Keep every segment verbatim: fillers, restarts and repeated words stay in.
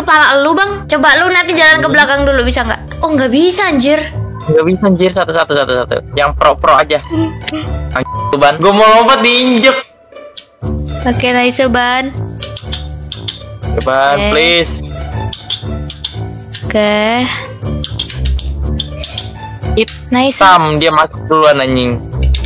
kepala lu bang. Coba lu nanti jalan ke belakang dulu, bisa nggak? Oh nggak bisa anjir. Nggak bisa anjir, satu satu satu satu. Yang pro pro aja. Anjir ban, gue mau lompat diinjek. Oke nice ban. Ban Okay. please. Oke. It Nice. Sam dia masuk duluan anjing.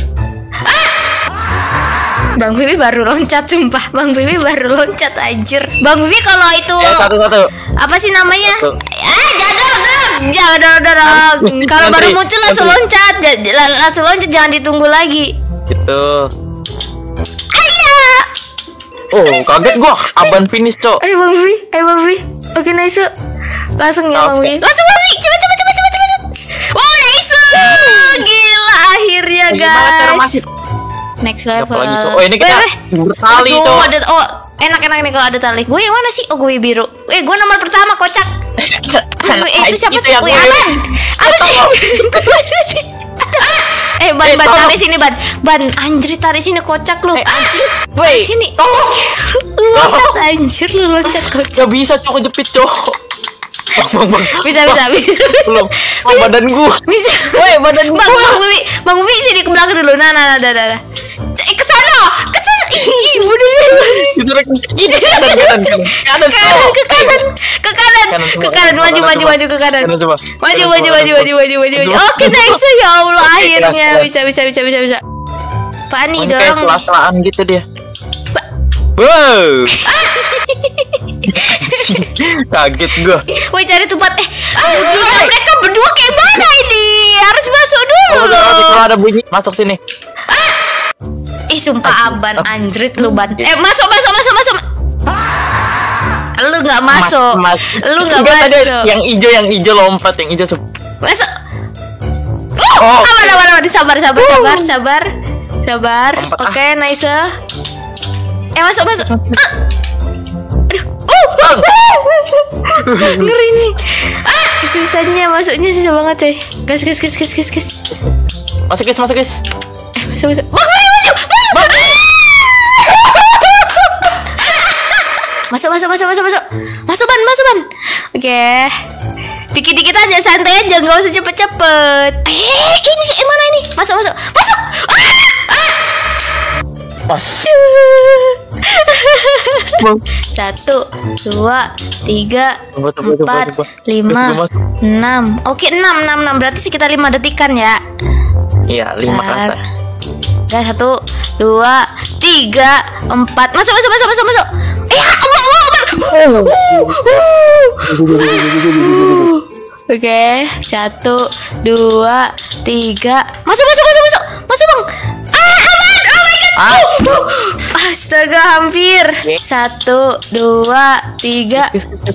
Bang Vivi baru loncat sumpah. Bang Vivi baru loncat anjir. Bang Vivi kalau itu Ya satu satu. apa sih namanya? Satu. Ah, jador dong. Jador dong. Kalau baru Antri, muncul langsung antri. loncat. Ja- la- Langsung loncat, jangan ditunggu lagi. Gitu. Ayah. Oh, kaget gua. Aban finish, Cok. Ayo Bang Vivi, ayo Bang Vivi. Oke nice. Langsung ya Bang Vivi. Langsung Bang Vivi. Cepet cepet cepet cepet cepet. Oh nice. Gila akhirnya Gimana cara guys. masih? Next level. Apalagi tuh. Oh, ini kita Weh, weh. bertali, Aduh, Cok. ada oh enak-enak nih kalau ada tali. Gue yang mana sih? Oh gue biru. Eh gue nomor pertama kocak. Eh itu siapa Itu sih? yang Wih gue- Aban. Apa sih? Eh ban Eh, ban tolong. tarik sini ban. Ban anjir tarik sini kocak lu. Eh, Anjir. Woi, Sini. tolong. Lu loncat anjir lu loncat kocak. Gak bisa, Cok, kejepit, Cok. Bang, bang, bang. Bisa bisa bisa. Belum. Oh, badan gua. Bisa. Woi, badan Bang gua. Bang Wiwi, Bang Wiwi sini ke belakang dulu. Nah nah nah dah dah. dah. Eh ke sana. Ke sana. Ih, bodoh Itu rek. Ini kanan kanan kanan. Kanan, kanan Cok. ke kanan ke kanan Kanan, coba. ke kanan maju Kanan, maju coba. maju ke kanan Kanan, coba. maju Kanan, maju coba, maju kanan, maju maju maju maju Aduh. oke nice ya Allah Oke, akhirnya keras, bisa bisa bisa bisa bisa Pak nih Ini kayak dorong selah-selahan gitu dia. Ba- Wow. Kaget gua. woi cari tempat eh dulu mereka berdua kayak mana ini harus masuk dulu Oh, loh kalau ada bunyi masuk sini. ih sumpah aban anjrit lu ban eh masuk masuk masuk masuk lu nggak masuk Mas, lu nggak Enggak, tadi masuk yang hijau yang hijau lompat, yang hijau sep- masuk Oh, oh aman aman aman sabar sabar sabar sabar sabar Lompat, ah. oke nice eh masuk masuk ah. Bang. Ngeri nih. Ah, susahnya masuknya susah banget coy. Gas gas gas gas gas gas. Masuk guys, masuk guys. Eh, masuk masuk. Bang, maju maju. Maju. Masuk masuk masuk masuk masuk. Masuk ban, masuk ban. Oke. Dikit-dikit aja, santai aja, nggak usah cepet-cepet. Eh, ini sih, eh, mana ini? Masuk masuk. Masuk. Pas. Satu, dua, tiga, Tunggu, tunggu, tunggu, empat, tunggu. lima, Terus gua masuk. enam. Oke, enam, enam, enam. Berarti sekitar lima detikan ya. Iya, lima Bentar. kata. Gak satu, dua, tiga, empat. Masuk, masuk, masuk, masuk, masuk. Eh, Allah, Allah, Allah. Oke, satu, dua, tiga. Masuk, masuk, masuk, masuk, masuk bang. Ah, aman, oh my god. Ah. Uh, astaga, hampir. Satu, dua, tiga.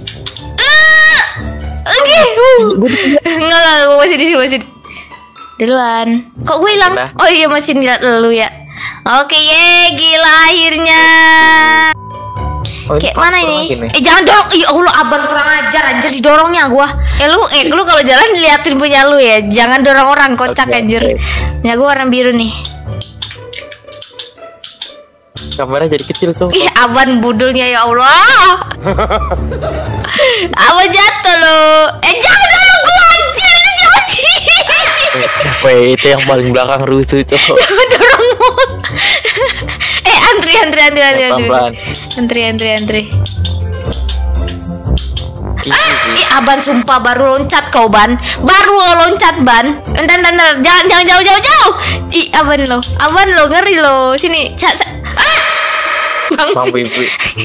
Oke, uh. Enggak, enggak, gue masih di sini, masih di- duluan. Kok gue hilang? Gila. Oh iya masih lihat lu ya. Oke, ye, gila akhirnya. Oh, ini Kayak mana parkur ini? lagi nih. Eh jangan dorong. Ya Allah, aban kurang ajar anjir didorongnya gua. Eh lu eh lu kalau jalan liatin punya lu ya. Jangan dorong orang kocak Oke, anjir. oke. Punya gua warna biru nih. Kameranya jadi kecil tuh. Ih, aban budulnya ya Allah. Aban jatuh lo. Eh jangan dorong gua anjir, ini siapa sih? Weh, itu yang paling belakang rusuh tuh. Jangan dorong gua. Eh antri antri antri antri antri. Pelan-pelan. Antri antri antri. Ini sih. Ih, aban sumpah baru loncat kau ban, baru lo loncat ban. Dan dan dan jangan jangan jauh jauh jauh. Ih, aban lo, aban lo ngeri lo. Sini, sa, sa. Ah! Bang, Bang Bibi.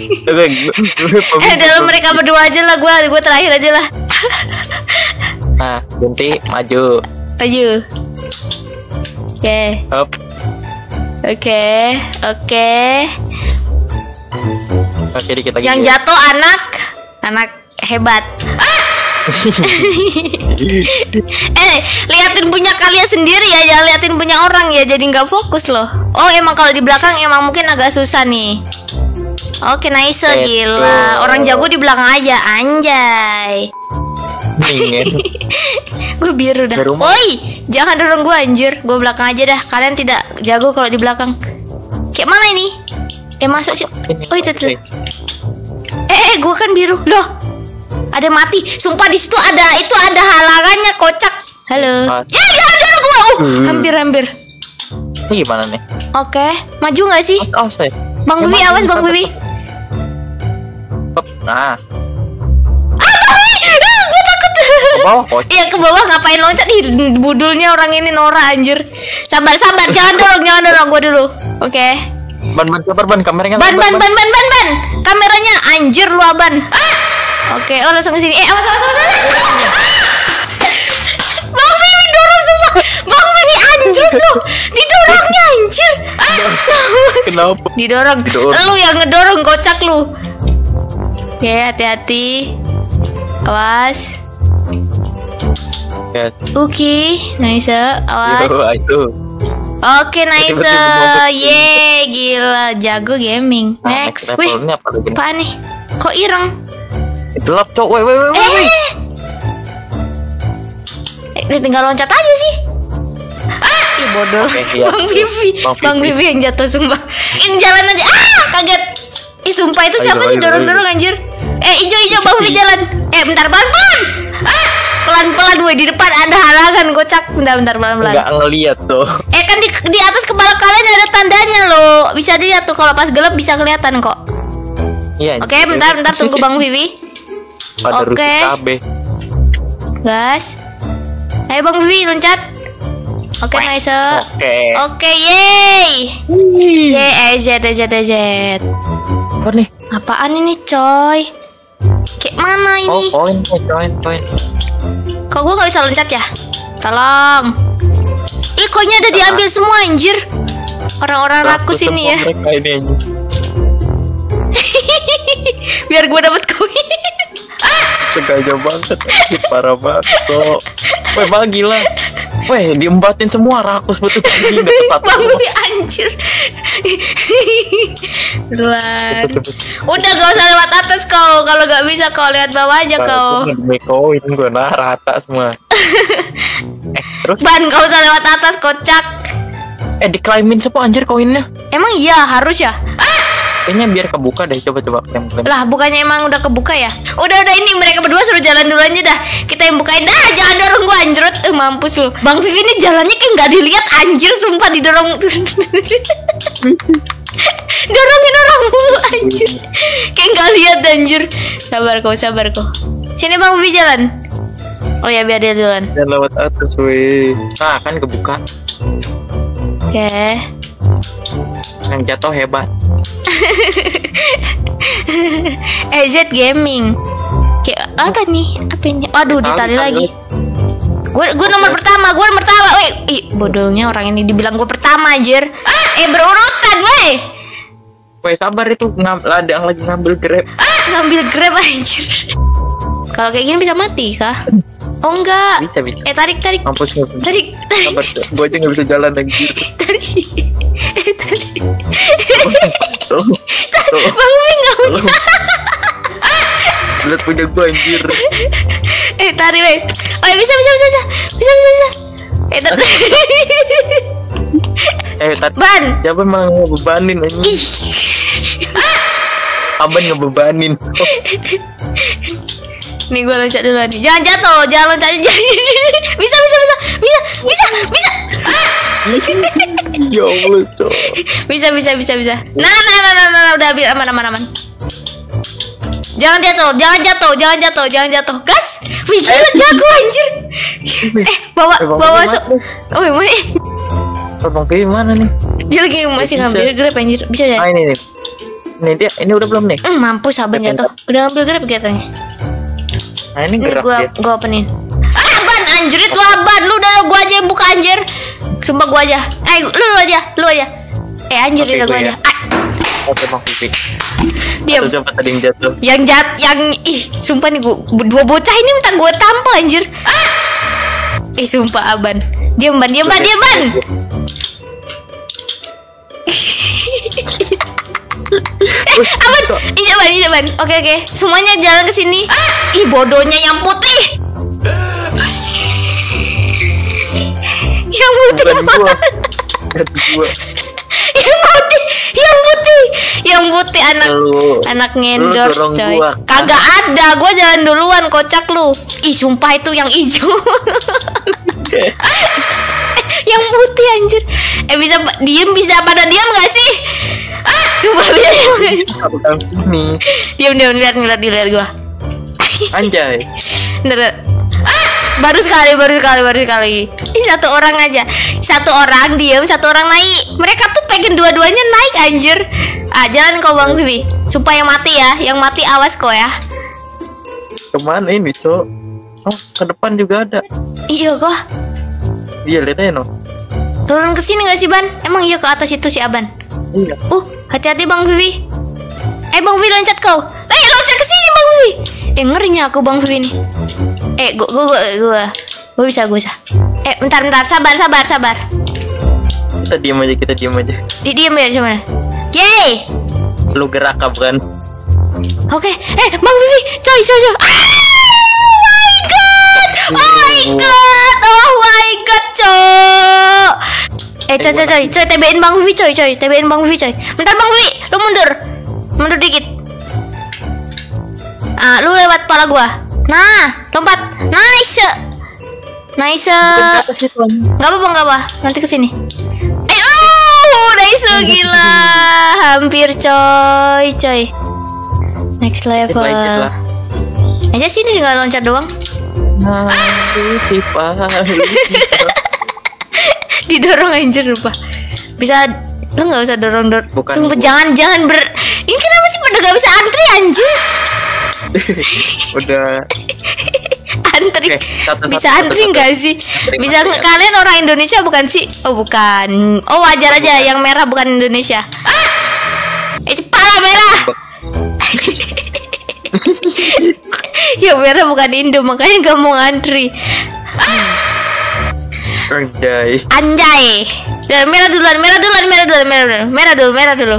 eh dalam mereka berdua aja lah, gua gua terakhir aja lah. Nah, ganti maju. Maju. Oke, Up. oke, oke. Oke, dikit lagi. Yang jatuh anak, anak hebat. Eh, liatin punya kalian sendiri ya, jangan liatin punya orang ya, jadi nggak fokus loh. Oh, emang kalau di belakang emang mungkin agak susah nih. Oke, nice, Betul. gila. Orang jago di belakang aja, anjay. Dingin. Gue biru dah. Ke rumah. Woi, jangan dorong gue anjir. Gue belakang aja dah. Kalian tidak jago kalau di belakang. Kayak mana ini? Eh masuk sih. Ini. Oh itu tuh. Oke. Eh, eh gue kan biru. Loh. Ada mati. Sumpah di situ ada itu ada halangannya kocak. Halo. Mas. Ya jangan dorong gua. Uh, Hmm. hampir-hampir. Ini gimana nih? Oke, maju nggak sih? Oh, saya. Bang Bibi, awas Bang Bibi. Nah, Ah, gue takut. ke bawah kok. Iya ke bawah ngapain loncat? Ih, budulnya orang ini Nora anjir. Sabar sabar, jangan dorong, jangan dorong gua dulu. Oke. Ban ban sabar ban kameranya. Ban ban ban ban ban ban. Kameranya anjir lu Aban. Ah! Oke, oh langsung ke sini. Eh, awas awas awas. awas. Bang Bibi dorong semua. Bang Bibi anjir lu. Didorongnya anjir. Ah, sama. Kenapa? Didorong. Didorong. Lu yang ngedorong kocak lu. Oke, hati-hati. Awas. Ya. Oke, nice. Awas. Yo, itu. Oke, nice. Tiba-tiba mau ke- Yeay, gila, jago gaming. Nah, Next. next Wih, level ini apa lagi nih? apaan nih? Kok ireng? Gelap, cok. Woi, woi, woi, woi. Eh, dia tinggal loncat aja sih. Ah, ih bodoh. Oke, iya. Bang Vivi, Bang Bang Vivi. Vivi yang jatuh sumpah. Ini jalan aja. Ah, kaget. Ih, sumpah itu Ayo, siapa sih ayo, dorong-dorong anjir? Eh, ijo-ijo Bang Vivi jalan. Eh, bentar pelan-pelan. Ah, pelan-pelan woi, di depan ada halangan kocak. Bentar, bentar pelan-pelan. Nggak ngeliat tuh. Eh kan di, di atas kepala kalian ada tandanya loh. Bisa dilihat tuh kalau pas gelap bisa kelihatan kok. Iya. Oke, bentar bentar tunggu Bang Vivi. Pada Oke. rusuh kabeh. Gas. Ayo Bang Vivi loncat. Oke, nice. Oke. Oke, yeay. Yeay, E Z E Z E Z. Apa nih? Apaan ini, coy? Kayak mana Oh, ini? poin, poin, poin. Kok gua nggak bisa loncat ya? Tolong. Ih, koinnya udah diambil semua anjir. Orang-orang rakus ini ya. Mereka ini anjing. Biar gua dapat koin. Sengaja banget, anjing. Parah banget kok. Weh, malah gila. Weh, diembatin semua rakus betul anjing deket satu. Bang Bibi anjir. Duluan. Udah gak usah lewat atas kau. Kalau gak bisa kau lihat bawah aja kau. Demi koin gue nah rata semua. Eh, terus Ban gak usah lewat atas kocak. eh diclaimin semua anjir koinnya. Emang iya harus ya? Kayaknya biar kebuka deh, coba-coba klaim klaim. Lah bukannya emang udah kebuka ya? Udah udah ini mereka berdua suruh jalan dulu aja dah. Kita yang bukain dah. Jangan dorong gua anjrot. Eh mampus lu. Bang Vivi ini jalannya kayak nggak dilihat anjir sumpah didorong. Dorongin orang mulu anjir. Kayak nggak lihat anjir. Sabar kau, sabar kau. Sini Bang Vivi jalan. Oh ya biar dia jalan. Jangan lewat atas weh. Nah, kan kebuka. Oke. Yang jatuh hebat. E Z Gaming. Kayak apa nih? Apa ini? Waduh, ditali lagi. Gue gue nomor pertama, gue nomor pertama. Weh, ih, bodohnya orang ini dibilang gue pertama anjir. Eh, berurutan, weh. Weh, sabar itu ngam ladang lagi ngambil grab. Ngambil grab anjir. Kalau kayak gini bisa mati kah? Oh enggak. Bisa bisa. Eh, tarik, tarik. Mampus gue. Tarik, tarik. Sabar, gue aja nggak bisa jalan anjir. Tarik. Eh, tarik. Tuh, tuh. Bang Vivi enggak mau. Lihat punya gue anjir. Eh, tarik, weh. Oh, ya, bisa, bisa, bisa, bisa. Bisa, bisa, bisa. Eh, tarik. Eh, tadi Ban. siapa malah ngebebanin anjing? Ih. Aban ngebebanin. Oh, Nih gue loncat dulu nih. Jangan jatuh, jangan loncat. Jangan. Bisa, bisa, bisa, bisa, bisa, bisa. ya Allah tuh. Bisa, bisa, bisa, bisa. Nah, nah, nah, nah, nah, udah biar aman, aman, aman. Jangan jatuh, jangan jatuh, jangan jatuh, jangan jatuh. Gas. Wih, gila jago anjir. Eh, bawa, Eh, Bang bawa Vivi masuk. mana? Oh, emang eh. Oh, Bang Vivi mana nih? Dia lagi masih Bisa. ngambil grab anjir. Bisa ya? Ah ini nih. Ini dia, ini udah belum nih? Hmm, mampus Saban jatuh. Udah ngambil grab katanya. Nah ini Ini gerak gua dia. gua openin. Ah, Ban anjrit lu Ban. Lu udah gua aja yang buka anjir. Sumpah gua aja. Eh, lu, lu aja, lu aja. Eh, anjir Oke, udah gua gua aja. ya. Ah, Oke Bang Vivi. diam. Tuh, siapa tadi yang jatuh? Yang jat, yang ih, sumpah nih gua dua bocah ini minta gua tampol anjir. Ah! Ih, sumpah Aban. Diam Ban, diam Ban, diam Ban. Eh, Aban, injak Ban, injak Ban. Oke, oke. Semuanya jalan ke sini. Ah! Ih, bodohnya yang putih. Yang putih. Bukan gua. Bukan gua. Yang putih, yang putih. Yang putih anak Lu- anak lu ngendorse dorong coy. gua. Kagak ada, gua jalan duluan kocak lu. Ih sumpah itu yang hijau. Yang putih anjir. Eh bisa diem bisa pada diem gak sih? Ah, sumpah bisa diem gak sih? Bukan ini. Diam diam lihat lihat lihat gua. Anjay. Bener. Ah, baru sekali baru sekali baru sekali. Ih satu orang aja. Satu orang diem, satu orang naik. Mereka tuh pengen dua-duanya naik anjir. Ah, jalan kau Bang Vivi. Sumpah yang mati ya, yang mati awas kau ya. Kemana ini, Cok? Oh, ke depan juga ada. Iya kok. Iya, lihat aja, no. Turun ke sini gak sih Ban? Emang iya ke atas itu si Aban. Iya. Uh, hati-hati Bang Vivi. Eh Bang Vivi loncat kau. Eh loncat ke sini Bang Vivi. Eh ngerinya aku Bang Vivi nih. Eh gua gua gua gua, gua bisa gua bisa. Eh bentar bentar sabar sabar sabar. Kita diam aja, kita diam aja. Di diam ya cuman. Yeay. Lu gerak kan? Oke. Eh Bang Vivi, coy coy coy. Ah! Oh my god. Oh my god, coy. Eh coy coy coy, coy T B N Bang Vivi coy coy, T B N Bang Vivi coy. Bentar Bang Vivi, lu mundur. Mundur dikit. Ah, lu lewat pala gua. Nah, lompat. Nice. Nice. Enggak apa-apa, enggak apa. Nanti ke sini. Eh, oh, nice gila. Hampir coy, coy. Next level. Aja sini tinggal loncat doang. Nah, si Didorong anjir lupa. Bisa lu nggak usah dorong dorong. Sumpah jangan jangan ber. Ini kenapa sih pada gak bisa antri anjir? Udah antri. Oke, satu, bisa satu, antri satu, nggak satu. sih? Antri, Bisa antri, nggak antri. kalian orang Indonesia bukan sih? Oh bukan. Oh wajar aja yang merah bukan Indonesia. Ah! Eh kepala merah. Yang merah bukan Indo makanya gak mau ngantri. Anjay. Anjay. Dan merah duluan, merah duluan, merah duluan, merah dulu, merah dulu, merah dulu.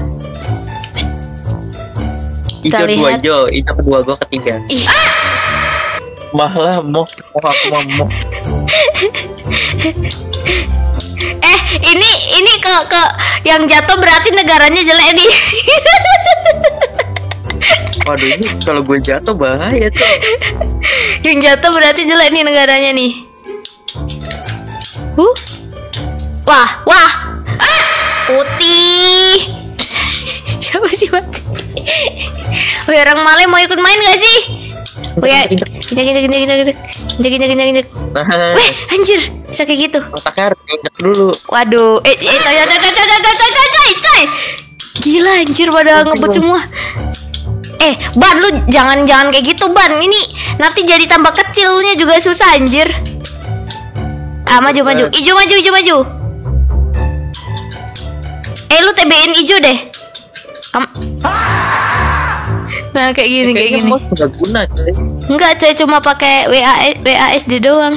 Hijau Kita dua, lihat. hijau, hijau kedua, gua ketiga. Ih, Malah mau, mau aku mau, mau. eh ini ini ke ke yang jatuh berarti negaranya jelek nih. Waduh, ini kalau gue jatuh bahaya tuh. Yang jatuh berarti jelek nih negaranya nih. Huh? Wah, wah. Ah, putih. Siapa sih mati? Woi orang Malay mau ikut main gak sih? Woi, injek injek injek injek injek injek injek injek injek. Nah, Weh, anjir, bisa kayak gitu. otaknya harus diinjek dulu. Waduh, eh, eh, coy, coy, coy, coy, coy, coy, coy, coy, coy. Gila anjir pada ngebut semua. Eh, Ban lu jangan jangan kayak gitu, Ban. Ini nanti jadi tambah kecil, lu nya juga susah anjir. Ah, maju maju. Ijo maju, ijo maju. Eh, lu T B N ijo deh. Am Nah, kayak gini, kayak Kayaknya gini. mouse nggak guna, coy. Enggak, coy, cuma pakai W A W A S D doang.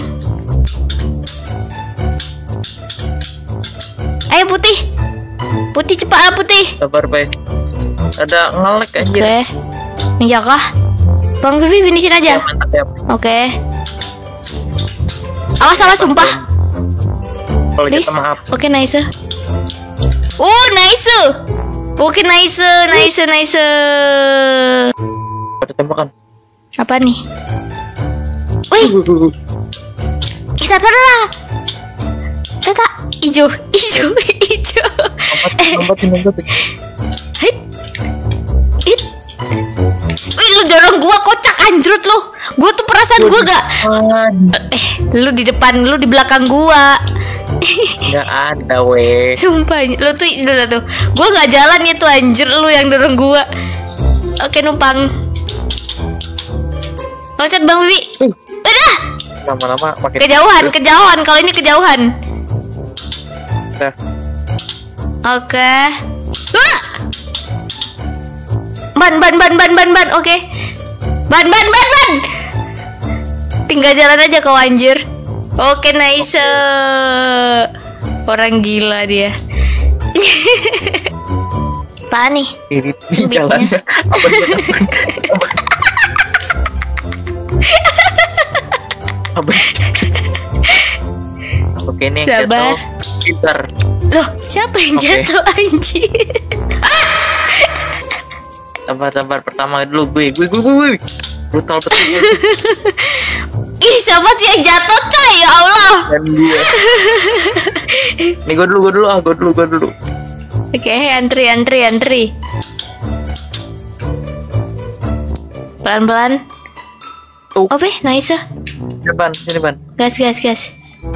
Ayo putih. Putih cepat putih. Sabar, Bay. Ada ngelek anjir. Oke. Iya kah? Bang Vivi finishin aja. Ya, mantap ya. Oke. Awas awas sumpah. Kalau Please. kita maaf. Oke nice. Oh nice. Oke nice, nice, nice. Pada tembakan. Apa nih? Wih, kita pernah. Tata, ijo, ijo, ijo. Lompat, lompatin, lompatin. Hit, hit. Wih, lu dorong gua kocak anjrut lu. Gua tuh perasaan gua gak. Eh, lu di depan, lu di belakang gua. Nggak ada, weh. Sumpah, lu tuh dulu tuh. Gua nggak jalan itu anjir, lu yang dorong gua. Oke, numpang. Loncat Bang Wiwi. Uh. Udah. Lama-lama makin Kejauhan, kejauhan. Kalau ini kejauhan. Nah, Oke. Ah! Ban, ban, ban, ban, ban, ban. Oke. Ban, ban, ban, ban. Tinggal jalan aja kau anjir. Oke, nice. Orang gila dia. Apaan nih? ini Sempitnya. jalannya. Apa dia? Apa? Oke nih yang Sabar. jatuh. Pintar. Loh, siapa yang Oke. jatuh anjir? Ah! Sabar, sabar. Pertama dulu gue, gue, gue, gue, gue. Brutal betul. Ih, siapa sih yang jatuh coy? Ya Allah. Dan dia. Nih gue dulu, gue dulu, ah, gue dulu, gue dulu. Oke, antri, antri, antri. Pelan-pelan. Tuh. Oke, nice. Sini ban, sini ban. Gas, gas, gas.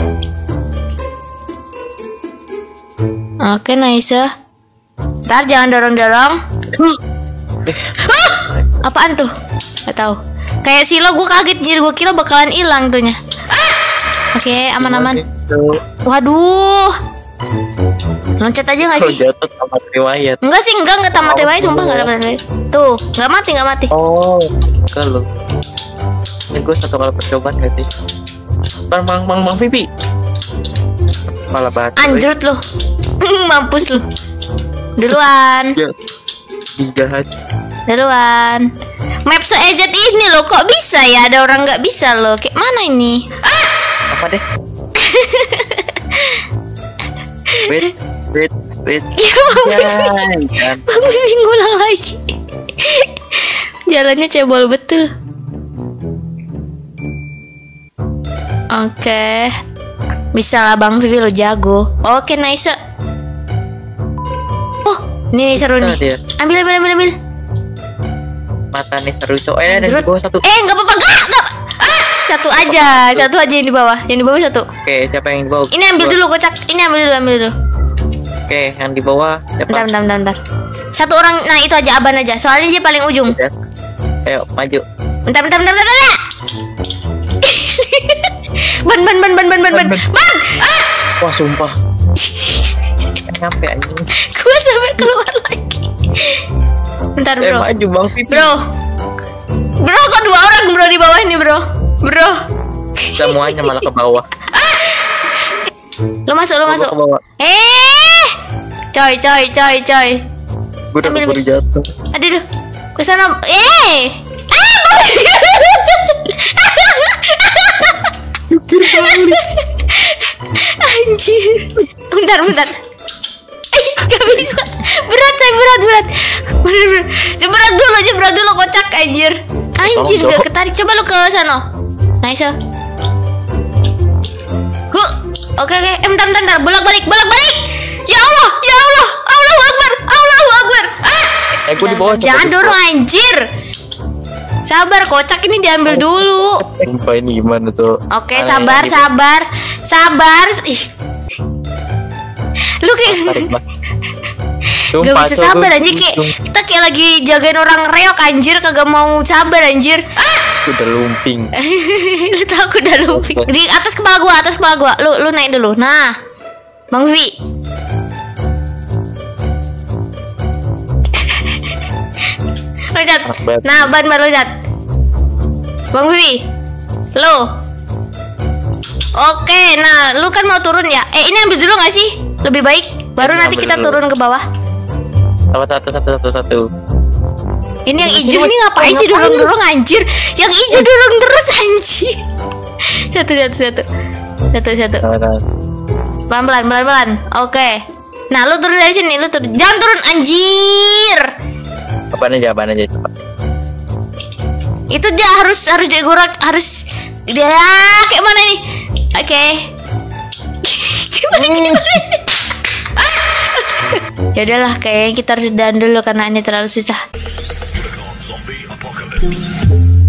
Oke, nice. Ntar jangan dorong-dorong. Eh, Ah! Apaan tuh? Gak tahu. Kayak silo gue kaget jadi gue kira bakalan hilang tuhnya. Oke, aman-aman. Tuh. Waduh. Loncat aja gak Kalau sih? jatuh sama riwayat. Enggak sih, enggak, enggak tamat riwayat, sumpah enggak tamat riwayat. Tuh, enggak mati, enggak mati. Oh, kalau ini gue satu kali percobaan gak sih? Bang, bang, bang, bang, Vivi. Malah batu. Anjrot lu. Mampus lu. Duluan. Ya, jahat. Duluan. Map se-E Z ini loh, kok bisa ya ada orang nggak bisa loh? Kayak mana ini? Apa deh? Wait, wait, wait. Ya, Bang Jangan. Bang Bibi ngulang lagi. Jalannya cebol betul. Oke. Bisa lah Bang Vivi, lo jago. Oke, nice. Oh, ini seru Bisa nih. dia. Ambil, ambil, ambil, ambil. Mata nih seru cowok. Eh, ada di Anjrot. bawah satu. Eh, nggak apa-apa, nggak, nggak. Ah, satu aja, satu aja yang di bawah. Yang di bawah satu. Oke, siapa yang di bawah? Ini ambil dulu kocak. Ini ambil dulu, ambil dulu. Oke, yang di bawah siapa? Bentar, bentar, bentar, bentar. Satu orang, nah itu aja Aban aja. Soalnya dia paling ujung. Udah. Ayo, maju. Bentar, bentar, bentar, bentar. bentar. ban, ban, ban, ban, ban, ban, ban, Ban, ban. ban. Ah, Wah, sumpah. Nyampe anjing. gua sampai keluar lagi. Bentar, Eh, bro. maju Bang Vivi. Bro. Bro, kok dua orang bro di bawah ini, bro? Bro. Semuanya malah ke bawah. Lu masuk, lu Gua masuk. ke bawah. Eh. Coy, coy, coy, coy. Gue udah Ambil, keburu jatuh. Aduh, aduh. Ke sana. Eh. Ah, Jukir balik. anjir. Bentar, bentar. Eh, gak bisa. Berat, coy, berat, berat. Berat, berat. Jebrak dulu, jebrak dulu kocak anjir. Anjir, Tolong, gak Cok. ketarik. Coba lu ke sana. Nice. Huh. Oke, oke. Eh, bentar, bentar, bentar. Bolak-balik, bolak-balik. Ya Allah, ya Allah. Allahu Akbar. Allahu Akbar. Ah. Eh, gue di bawah. Jangan coba dorong anjir. Sabar, kocak ini diambil dulu. Sumpah ini gimana tuh? Oke, Aneh, sabar, gitu. sabar. Sabar. Ih. Lu kayak Tarik, Bang. gak Sumpah, bisa Cok, sabar gua- anjir, kayak gua- kita kayak lagi jagain orang reok anjir, kagak mau sabar anjir. Ah! gua udah lumping. Lu tau aku udah lumping. Di atas kepala gua, atas kepala gua. Lu lu naik dulu. Nah. Bang Vivi. Loncat. Anak banget. Nah, ban baru loncat. Bang Vivi. Lu. Oke, nah lu kan mau turun ya? Eh, ini ambil dulu gak sih? Lebih baik. Baru Ini nanti ambil kita dulu. turun ke bawah. Satu, satu, satu, satu, satu. Ini yang Sini, hijau sini, ini ngapain sih ngapain? dorong-dorong anjir? Yang hijau dorong terus anjir. Satu satu satu. Satu satu. Nah, nah. Pelan-pelan, pelan-pelan. Oke. Nah, lu turun dari sini, lu turun. Jangan turun anjir. Apaan aja, apaan aja coba. Itu dia harus harus digorak, harus dia kayak mana nih? Oke. Gimana gimana? Ya udahlah, kayaknya kita harus dan dulu karena ini terlalu susah. Zombie apocalypse.